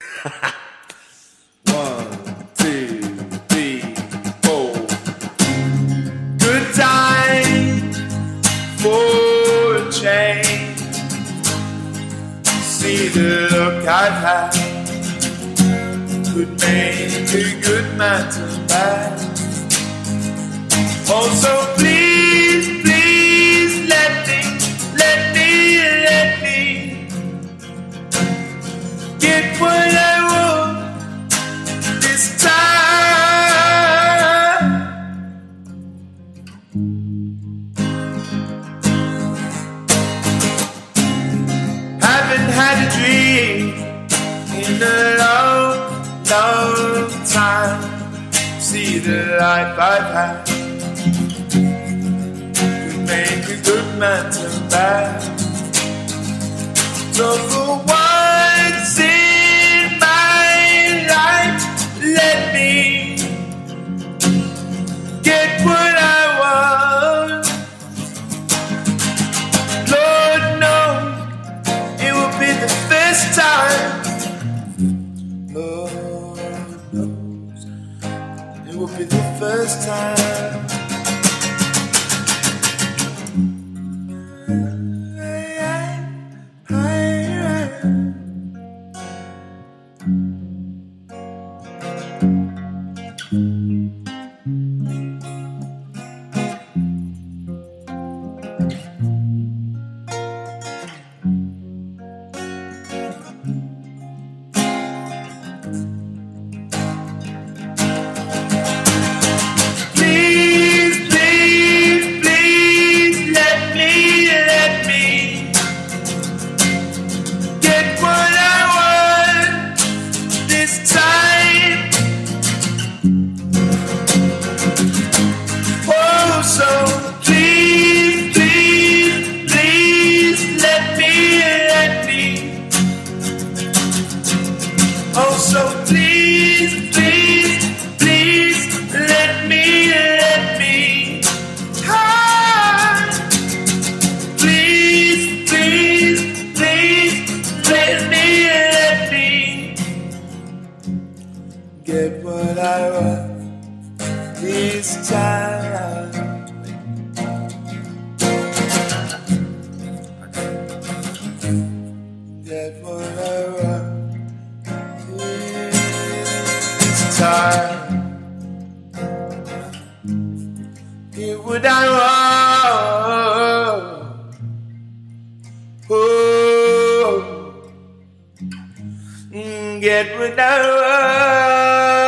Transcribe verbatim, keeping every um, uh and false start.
One, two, three, four. Good time for a change. See the look I've had could make a good man turn bad. Also, please, please let me, let me, let me get what I want this time. Haven't had a dream in a long, long time. See the life I've had could make a good man turn bad. So for once in my life, let me get what I want. Lord knows it will be the first time. Lord knows it will be the first time. Get what I want this time. Get what I want this time. Get what I want. Oh, get what I want.